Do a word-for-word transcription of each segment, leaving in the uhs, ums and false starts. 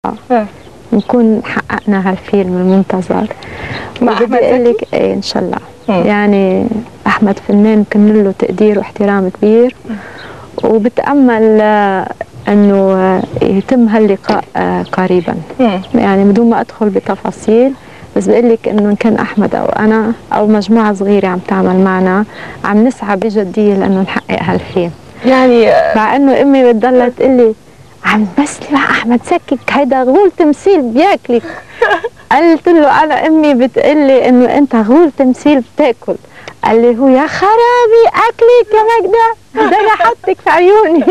نكون حققنا هالفيلم المنتظر. مع أحمد بدي لك ايه ان شاء الله. مم. يعني احمد فنان كن له تقدير واحترام كبير، وبتامل انه يتم هاللقاء قريبا. مم. يعني بدون ما ادخل بتفاصيل، بس بقول لك انه ان كان احمد او انا او مجموعه صغيره عم تعمل معنا، عم نسعى بجديه لانه نحقق هالفيلم. يعني مع انه امي بتضلها تقول لي عم تمثلي مع احمد سكك، هيدا غول تمثيل بياكلك. قلت له انا امي بتقول لي انه انت غول تمثيل بتاكل. قال لي هو يا خرابي اكلك يا مجدة، ده انا حطك في عيوني.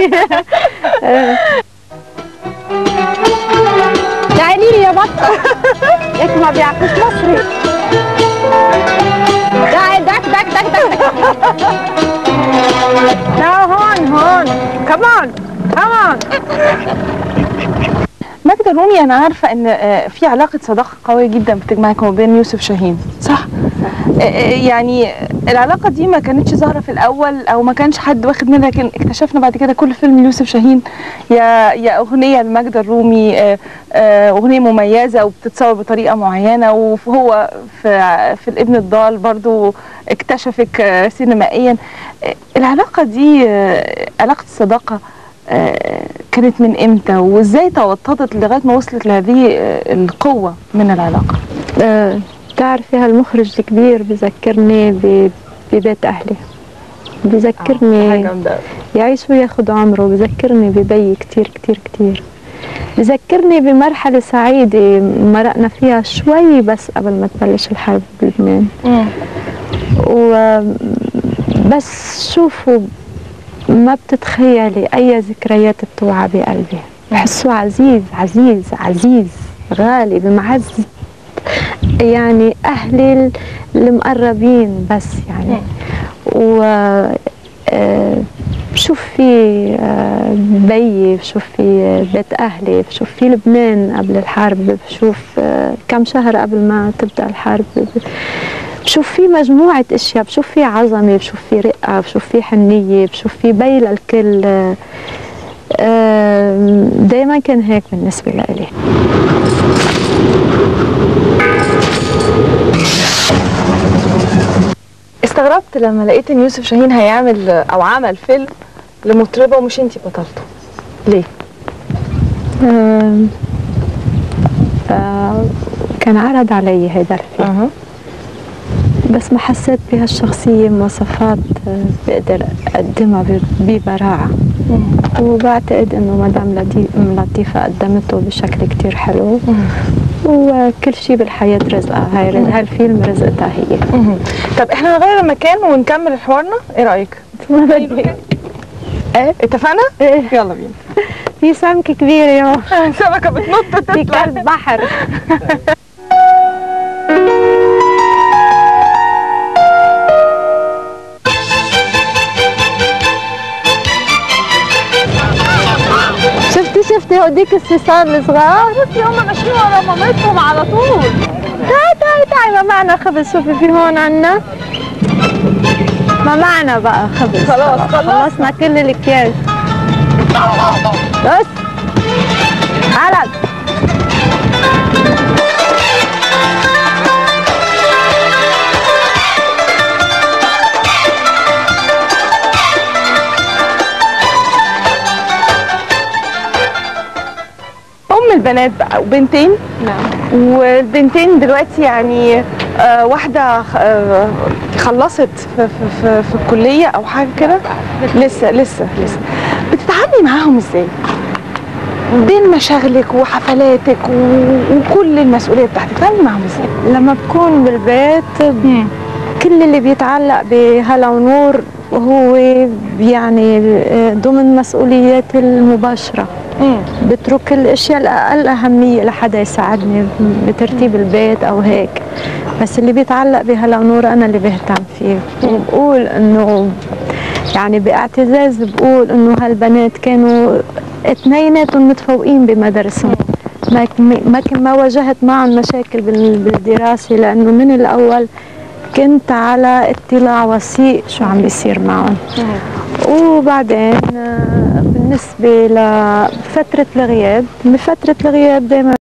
تعالي لي يا بطه، هيك ما بيعرفوش مصري. داك دك دك دك دك. لا هون هون، كمان كمان. ماجدة الرومي، أنا عارفة إن في علاقة صداقة قوية جدا بتجمعكم وبين يوسف شاهين، صح؟ يعني العلاقة دي ما كانتش ظاهرة في الأول أو ما كانش حد واخد منها، لكن اكتشفنا بعد كده كل فيلم يوسف شاهين يا يا أغنية لماجدة الرومي، أغنية مميزة وبتتصور بطريقة معينة، وهو في في الابن الضال برضو اكتشفك سينمائيا. العلاقة دي، علاقة الصداقة، كانت من امتى وازاي توطدت لغايه ما وصلت لهذه القوه من العلاقه؟ أه بتعرفي هالمخرج الكبير بذكرني ببيت اهلي، بذكرني آه. يعيش وياخد عمره، بذكرني ببي كتير كتير كتير، بذكرني بمرحله سعيده مرقنا فيها شوي بس قبل ما تبلش الحرب بلبنان. وبس شوفوا، ما بتتخيلي أي ذكريات بتوعى بقلبي، بحسه عزيز عزيز عزيز غالي بمعز يعني أهلي المقربين بس يعني. و بشوف في بيي، بشوف في بيت أهلي، بشوف في لبنان قبل الحرب، بشوف كم شهر قبل ما تبدأ الحرب، بشوف في مجموعة اشياء، بشوف في عظمة، بشوف في رقة، بشوف في حنية، بشوف في بي للكل. دايما كان هيك بالنسبة لإلي. استغربت لما لقيت ان يوسف شاهين هيعمل او عمل فيلم لمطربة ومش انتي بطلته. ليه؟ آه آه كان عرض علي هيدا الفيلم. أه. بس ما حسيت بهالشخصية مواصفات بقدر أقدمها ببراعة، وبعتقد إنه مدام لطيفة قدمته بشكل كتير حلو. مم. وكل شيء بالحياة رزقها، هاي هالفيلم رزقتها هي. مم. طب احنا نغير المكان ونكمل حوارنا، ايه رأيك؟ ما بدي. ايه اتفقنا؟ ايه يلا بينا. في سمكة كبيرة يا سمكة بتنط تطلع في كلب بحر. شفتي شفتي هوديك الصيصان الصغار؟ شفتي هم ماشيين ورا مامتهم على طول. تعي تعي تعي، ما معنا خبز. شوفي في هون عنا، ما معنا بقى خبز. خلاص خلصنا كل الاكياس. بس علق. البنات بقى وبنتين. نعم. والبنتين دلوقتي يعني آه واحده آه خلصت في, في, في, في الكليه او حاجه كده، لسه لسه لسه بتتعاملي معاهم ازاي بين مشاغلك وحفلاتك وكل المسؤوليه بتاعتك؟ بتتعاملي معاهم ازاي لما بكون بالبيت؟ مم. كل اللي بيتعلق بهلا ونور هو يعني ضمن مسؤولياتي المباشره. مم. بترك الاشياء الاقل اهميه لحدا يساعدني بترتيب البيت او هيك، بس اللي بيتعلق بهلا ونور انا اللي بهتم فيه. وبقول انه يعني باعتزاز بقول انه هالبنات كانوا اثنيناتهم متفوقين بمدارسهم، ما ما ما واجهت معهم مشاكل بالدراسه، لانه من الاول كنت على اطلاع وثيق شو عم بيصير معهم. وبعدين بالنسبة لفترة الغياب، بفترة الغياب دايما